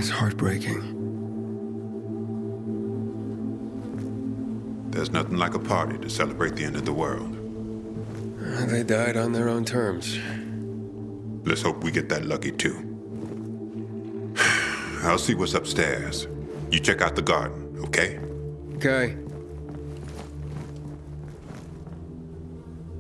It's heartbreaking. There's nothing like a party to celebrate the end of the world. They died on their own terms. Let's hope we get that lucky, too. I'll see what's upstairs. You check out the garden, okay? Okay.